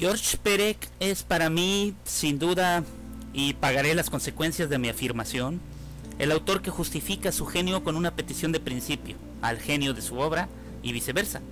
George Perec es para mí, sin duda, y pagaré las consecuencias de mi afirmación, el autor que justifica su genio con una petición de principio al genio de su obra y viceversa.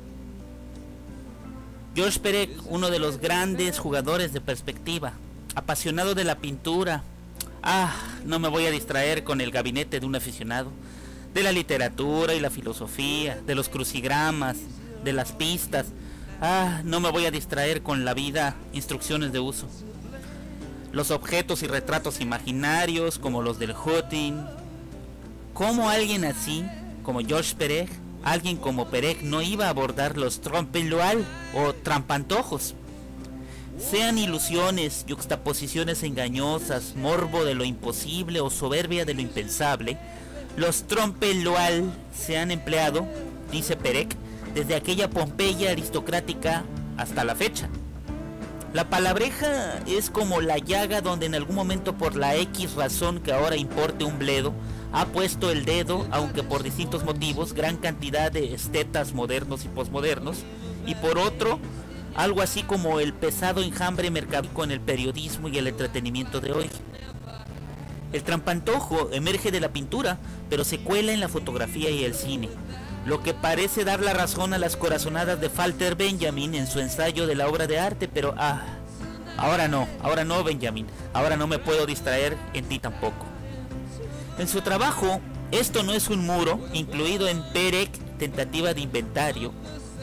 George Perec, uno de los grandes jugadores de perspectiva, apasionado de la pintura. No me voy a distraer con el gabinete de un aficionado, de la literatura y la filosofía, de los crucigramas, de las pistas. No me voy a distraer con la vida, instrucciones de uso. Los objetos y retratos imaginarios como los del Houdin. ¿Cómo alguien así, como George Perec, alguien como Perec no iba a abordar los trompe-l'oeil o trampantojos? Sean ilusiones, yuxtaposiciones engañosas, morbo de lo imposible o soberbia de lo impensable, los trompe-l'oeil se han empleado, dice Perec, desde aquella Pompeya aristocrática hasta la fecha. La palabreja es como la llaga donde en algún momento, por la X razón que ahora importe un bledo, ha puesto el dedo, aunque por distintos motivos, gran cantidad de estetas modernos y posmodernos, y por otro, algo así como el pesado enjambre mercadológico en el periodismo y el entretenimiento de hoy. El trampantojo emerge de la pintura, pero se cuela en la fotografía y el cine, lo que parece dar la razón a las corazonadas de Walter Benjamin en su ensayo de la obra de arte, pero ahora no Benjamin, ahora no me puedo distraer en ti tampoco. En su trabajo, Esto no es un muro, incluido en Perec, Tentativa de Inventario,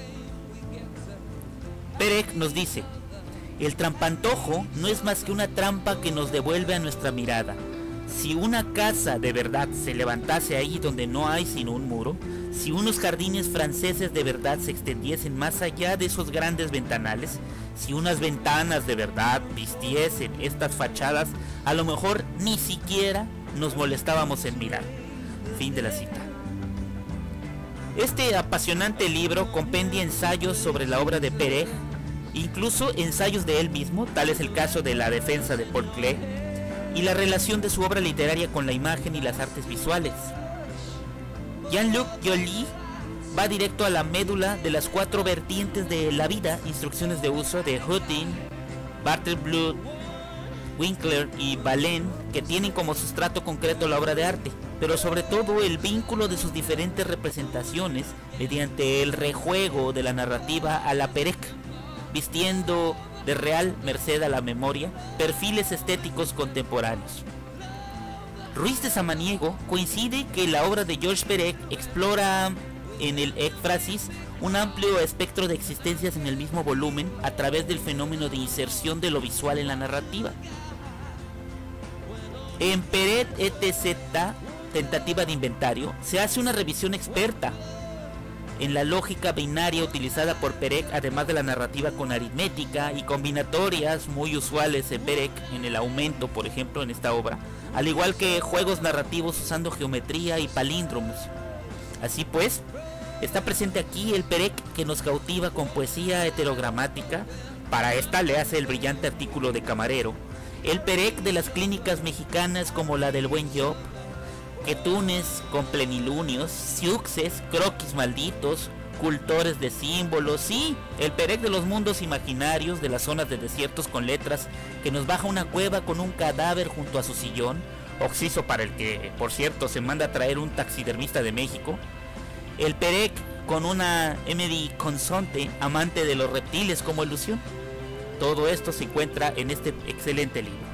Perec nos dice: el trampantojo no es más que una trampa que nos devuelve a nuestra mirada. Si una casa de verdad se levantase ahí donde no hay sino un muro, si unos jardines franceses de verdad se extendiesen más allá de esos grandes ventanales, si unas ventanas de verdad vistiesen estas fachadas, a lo mejor ni siquiera nos molestábamos en mirar. Fin de la cita. Este apasionante libro compendia ensayos sobre la obra de Perec, incluso ensayos de él mismo, tal es el caso de La defensa de Paul Klee, y la relación de su obra literaria con la imagen y las artes visuales. Jean-Luc Joly va directo a la médula de las cuatro vertientes de la vida, instrucciones de uso de Houdin, Bartlett, Winkler y Ballen, que tienen como sustrato concreto la obra de arte, pero sobre todo el vínculo de sus diferentes representaciones mediante el rejuego de la narrativa a la Perec, vistiendo de real, merced a la memoria, perfiles estéticos contemporáneos. Ruiz de Samaniego coincide que la obra de George Perec explora en el éfrasis un amplio espectro de existencias en el mismo volumen a través del fenómeno de inserción de lo visual en la narrativa. En Perec etc. Tentativa de Inventario se hace una revisión experta en la lógica binaria utilizada por Perec, además de la narrativa con aritmética y combinatorias muy usuales en Perec, en El Aumento, por ejemplo, en esta obra, al igual que juegos narrativos usando geometría y palíndromos. Así pues, está presente aquí el Perec que nos cautiva con poesía heterogramática. Para esta le hace el brillante artículo de Camarero, el Perec de las clínicas mexicanas como la del Buen Job, Quetunes con plenilunios, siuxes, croquis malditos, cultores de símbolos, sí, el Perec de los mundos imaginarios, de las zonas de desiertos con letras, que nos baja una cueva con un cadáver junto a su sillón, oxiso para el que, por cierto, se manda a traer un taxidermista de México, el Perec con una MD consonte, amante de los reptiles como ilusión. Todo esto se encuentra en este excelente libro.